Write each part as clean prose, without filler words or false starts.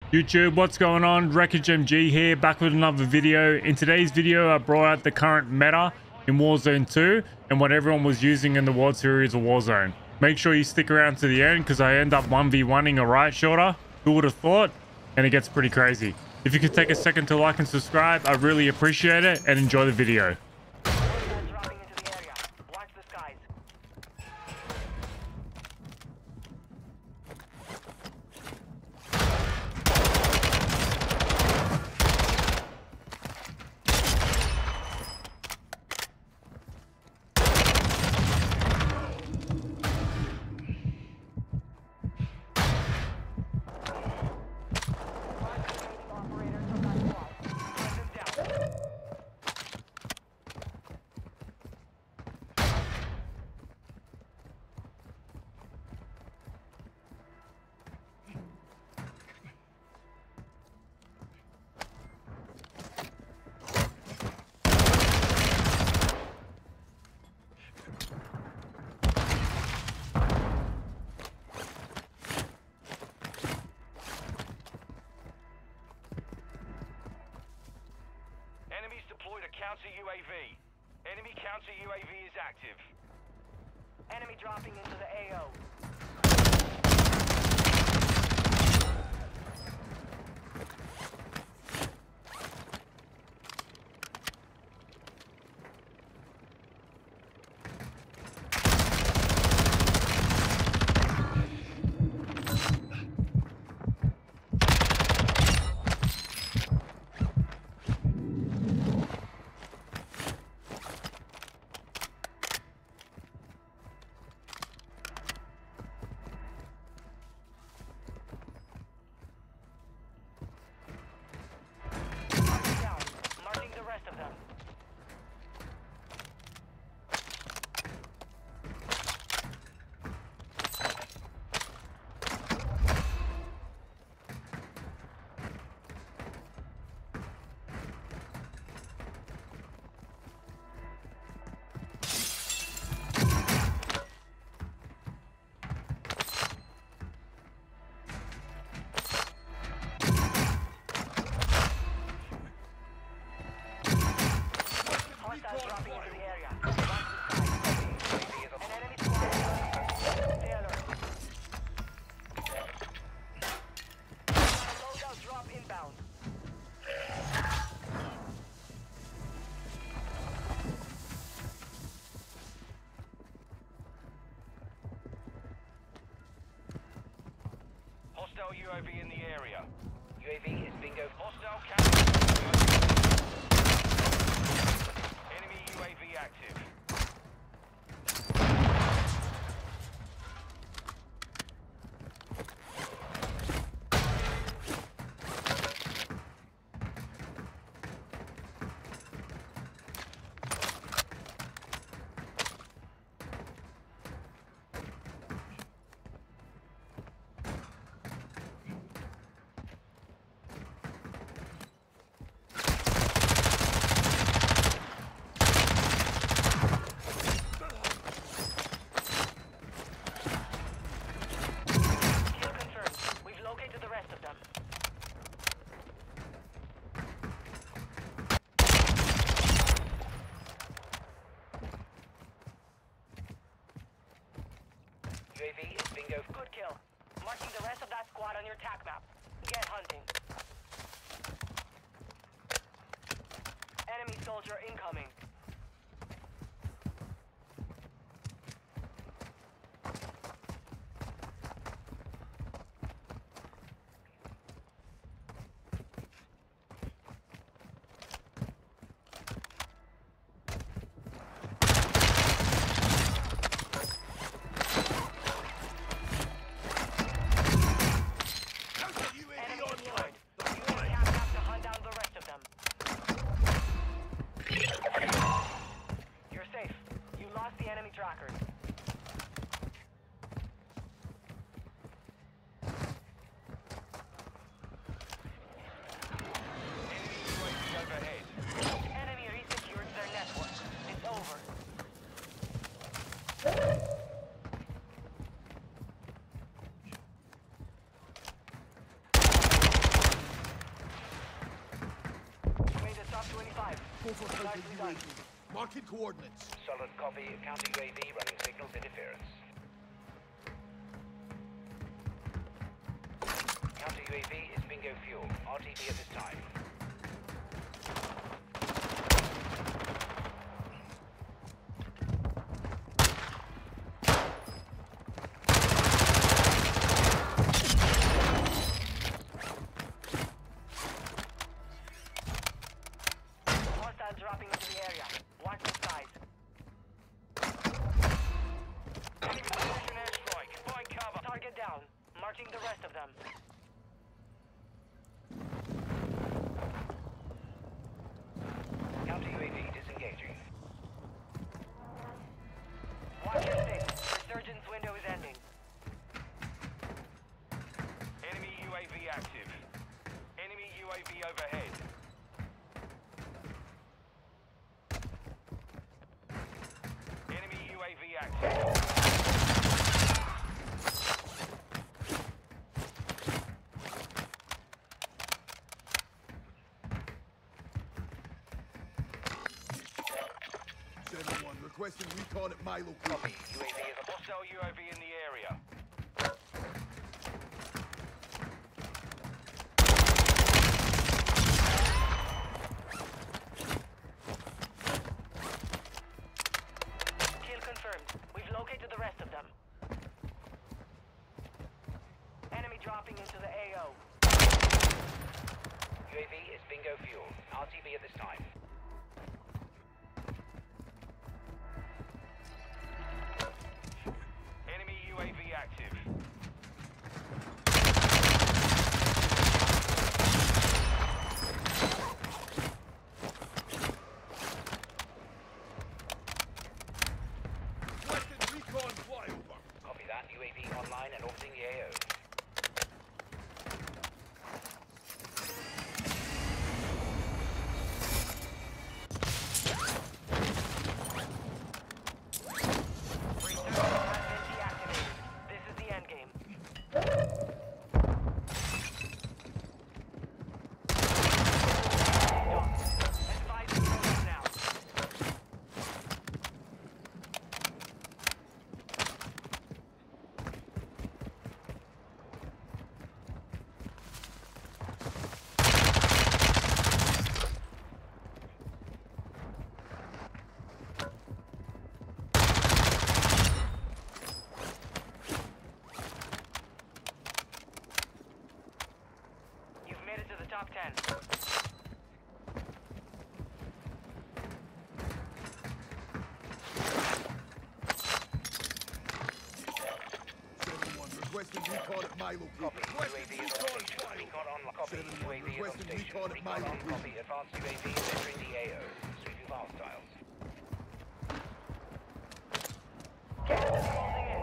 YouTube, what's going on? WreckageMG here, back with another video. In today's video, I brought out the current meta in Warzone 2 and what everyone was using in the World Series of Warzone. Make sure you stick around to the end because I end up 1v1ing a right shoulder. Who would have thought? And it gets pretty crazy. If you could take a second to like and subscribe, I really appreciate it, and enjoy the video. Enemies deployed a counter UAV. Enemy counter UAV is active. Enemy dropping into the AO. Dropping into the area. An enemy squad. Stay alert. Loadout drop inbound. Hostile UAV in the area. UAV is bingo. Hostile counter. Enemy UAV active. UAV is bingo. Good kill. Marking the rest of that squad on your attack map. Get hunting. Enemy soldier incoming. Enemy deployed. You have to hunt down the rest of them. 25. Go for counter UAV. Marking coordinates. Solid copy. Counter UAV running signals interference. Counter UAV is bingo fuel. RTV at this time. Hostiles dropping into the area. Watch the skies. Enemy precision airstrike. Find cover. Target down. Marking the rest of them. Counter UAV disengaging. Watch your six. Resurgence window is ending. Enemy UAV active. Enemy UAV overhead. Enemy UAV active. Requesting recon at my location. Copy. UAV is a hostile UAV in the area. Kill confirmed. We've located the rest of them. Enemy dropping into the AO. UAV is bingo fuel. RTV at this time. Enemy UAV active. Requesting recon flyover. Copy that. UAV online and orbiting the AO. You've made it to the top 10. Requesting recon at my location. Copy. UAV is on station. Recon on copy. UAV is on station. Recon at my Recon on location. copy. Advanced UAV is entering the AO. Sweeping hostiles. Gas is closing in.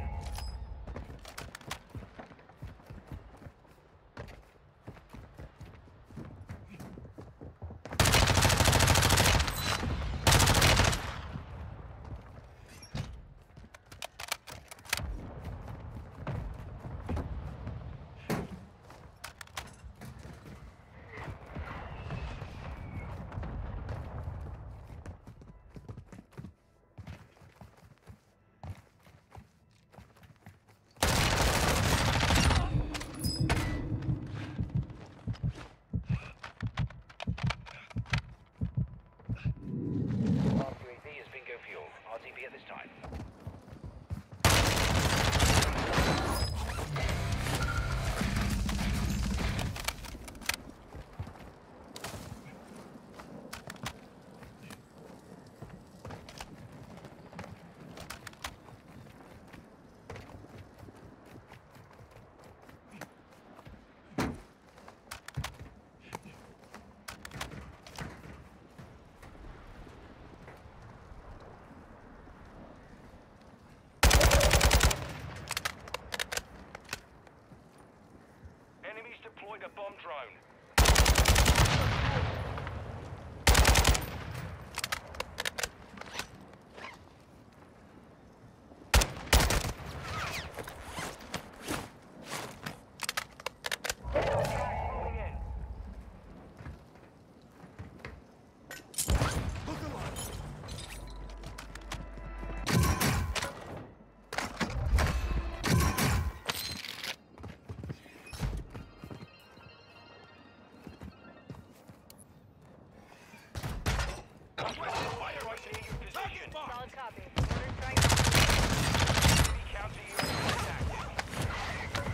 copy. Orders trying to... Enemy counter UAV is active.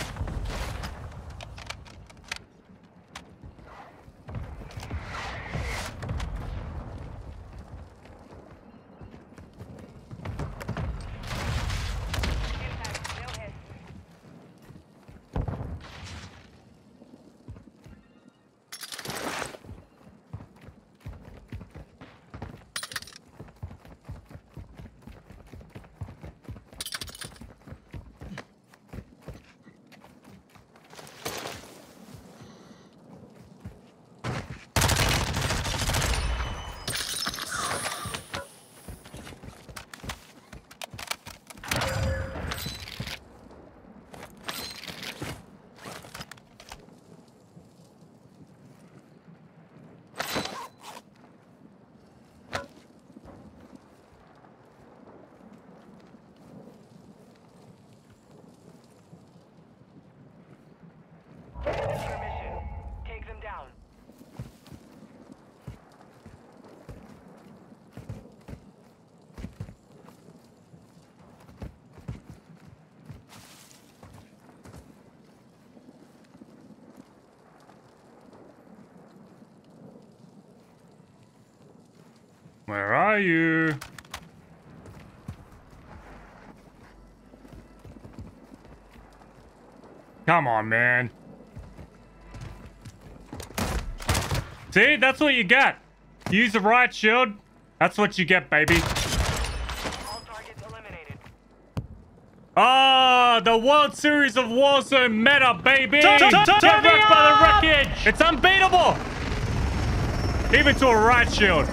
Impact, no hit. This is your mission. Take them down. Where are you? Come on, man. See, that's what you get. Use the right shield. That's what you get, baby. All targets eliminated. Ah, the World Series of Warzone meta, baby. Get wrecked by the wreckage. It's unbeatable. Even to a right shield.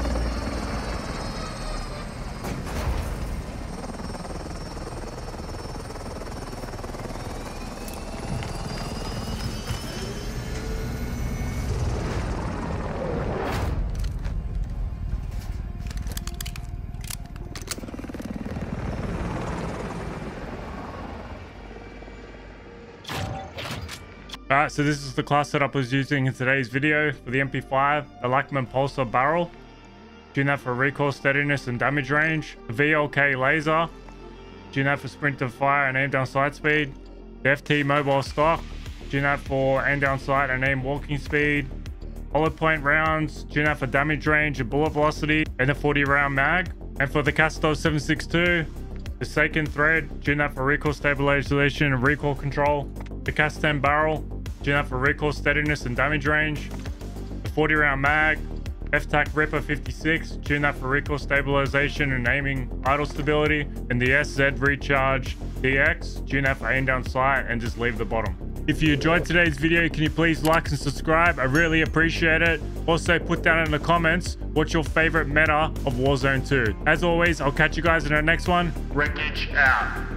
Alright, so this is the class setup I was using in today's video for the MP5, the Lackman Pulsar barrel. Tune that for recoil steadiness and damage range. The VLK laser. Tune that for sprint and fire and aim down sight speed. The FT mobile stock. Tune that for aim down sight and aim walking speed. Hollow point rounds. Tune that for damage range and bullet velocity. And the 40 round mag. And for the Castor 762, the Seiken thread. Tune that for recoil stabilization and recoil control. The Cas 10 barrel. Tune that for recoil steadiness and damage range. The 40 round mag. F-Tac Ripper 56. Tune that for recoil stabilization and aiming idle stability. And the SZ Recharge DX. Tune that for aim down sight and just leave the bottom. If you enjoyed today's video, can you please like and subscribe? I really appreciate it. Also, put down in the comments what's your favorite meta of Warzone 2. As always, I'll catch you guys in our next one. Wreckage out.